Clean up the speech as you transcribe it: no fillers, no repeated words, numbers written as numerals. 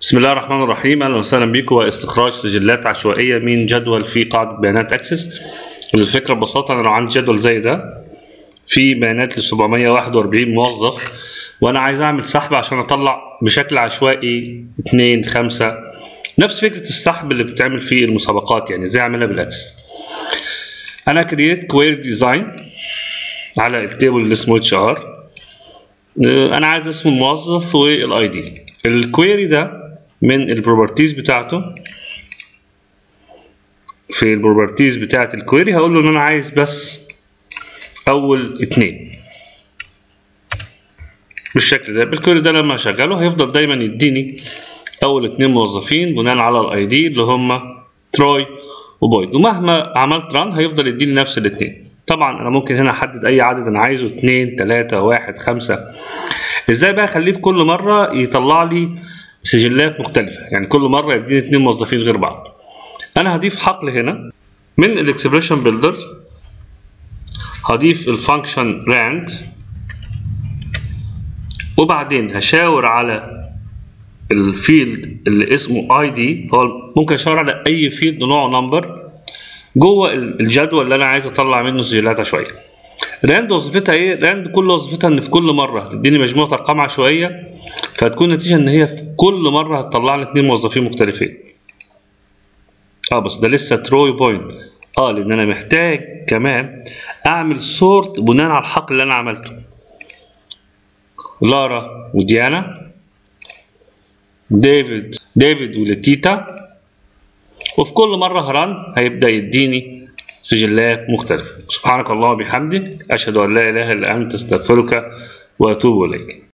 بسم الله الرحمن الرحيم. اهلا وسهلا بكم. واستخراج سجلات عشوائيه من جدول في قاعده بيانات اكسس. الفكره ببساطه انا لو عندي جدول زي ده في بيانات ل 741 موظف وانا عايز اعمل سحب عشان اطلع بشكل عشوائي 2 5 نفس فكره السحب اللي بتتعمل في المسابقات، يعني ازاي اعملها بالاكسس. انا كرييت كويري ديزاين على التيبل اللي اسمه اتش ار. انا عايز اسم الموظف والاي دي. الكويري ده من البروبرتيز بتاعته، في البروبرتيز بتاعه الكويري هقول له ان انا عايز بس اول 2 بالشكل ده. بالكويري ده لما اشغله هيفضل دايما يديني اول 2 موظفين بناء على الاي دي اللي هم تروي وبويد، ومهما عملت ران هيفضل يديني نفس الاثنين. طبعا انا ممكن هنا احدد اي عدد انا عايزه، 2 3 1 5. ازاي بقى اخليه في كل مره يطلع لي سجلات مختلفه، يعني كل مره يديني 2 موظفين غير بعض. انا هضيف حقل هنا من الاكسبريشن بيلدر، هضيف الفانكشن راند، وبعدين هشاور على الفيلد اللي اسمه اي دي. هو ممكن اشاور على اي فيلد نوعه نمبر جوه الجدول اللي انا عايز اطلع منه سجلات عشوائيه. راند وظيفتها ايه؟ راند كل وظيفتها ان في كل مره هتديني مجموعه ارقام عشوائيه، فهتكون النتيجه ان هي في كل مره هتطلع لي 2 موظفين مختلفين. بس ده لسه تروي بوينت. لان انا محتاج كمان اعمل سورت بناء على الحقل اللي انا عملته. لارا وديانا، ديفيد ولتيتا، وفي كل مره هران هيبدا يديني سجلات مختلفه. سبحانك اللهم وبحمدك، اشهد ان لا اله الا انت، استغفرك واتوب اليك.